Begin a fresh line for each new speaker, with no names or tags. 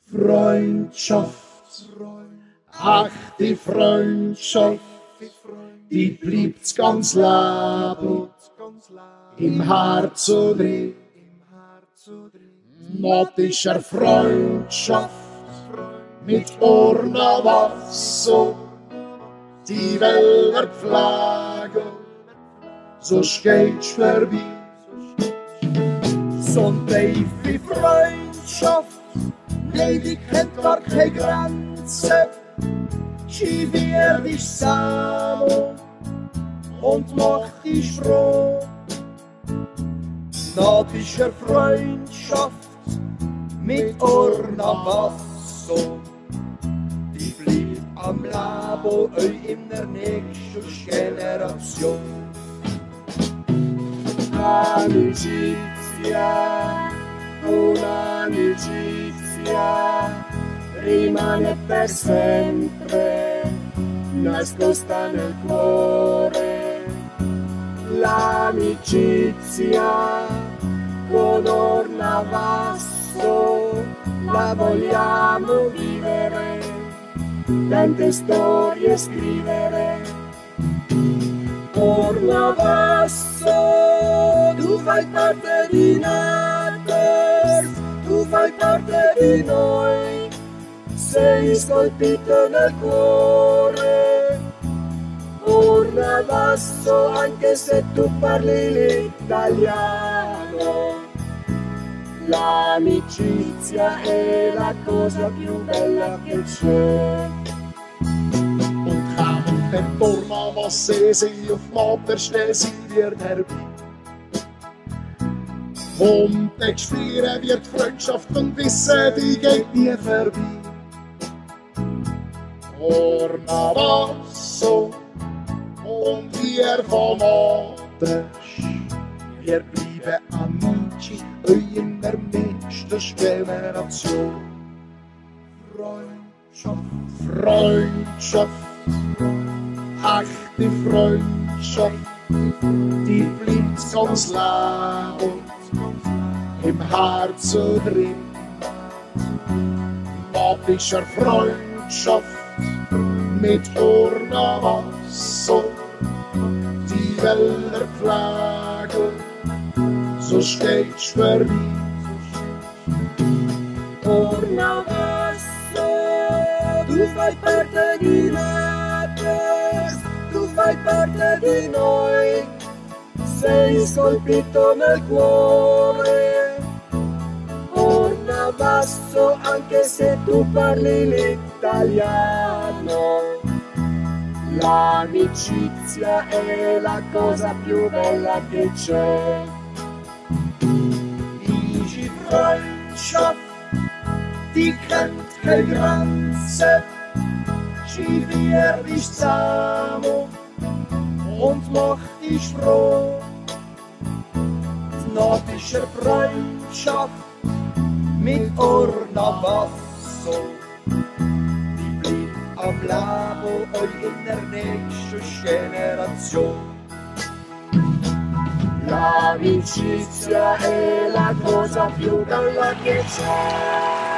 Freundschaft, ach die Freundschaft, die bleibt ganz Leben im Herzen drin. Nordischer Freundschaft mit Urna Wasser, die Wälder pflegen, so geht's vorbei. So eine tiefe Freundschaft, nein, die kennt gar keine Grenzen. Sie wird dich zusammen und macht dich froh. Nordischer Freundschaft mit Urna Wasser, die bleibt am Leben euch in der nächsten Generation. Amicizia, un'amicizia, rimane per sempre, nascosta nel cuore. L'amicizia con Urna Wasser la vogliamo vivere, tante storie scrivere. Urna Wasser, tu fai parte di Naters, tu fai parte di noi, sei scolpito nel cuore. Urna Wasser, anche se tu parli l'italiano, l'amicizia è la cosa più bella che c'è.
Und kaum der Urna Wasser sie auf Mater stehen, sind wir herbei. Und ich spüre wird Freundschaft und wissen, die geht nie vorbei. Urna Wasser und wir von Maters, wir bleiben Amici, euch in der nächsten Generation. Freundschaft, echte Freundschaft, die bleibt ganz Leben im Herzen drin. Nordischer Freundschaft mit Urna Wasser, die Wälder pflegen, so steht's vorbei.
Urna Wasser, tu fai parte di Naters, tu fai parte di noi, sei scolpito nel cuore. Urna Wasser, anche se tu parli l'italiano, l'amicizia è la cosa più bella che c'è. Die Freundschaft, die kennt keine Grenzen, sie wird dich zusammen und macht dich froh. Die nordische Freundschaft mit Urna Wasser, die bleibt am Leben euch in der nächsten Generation. L'amicizia è la cosa più bella che c'è.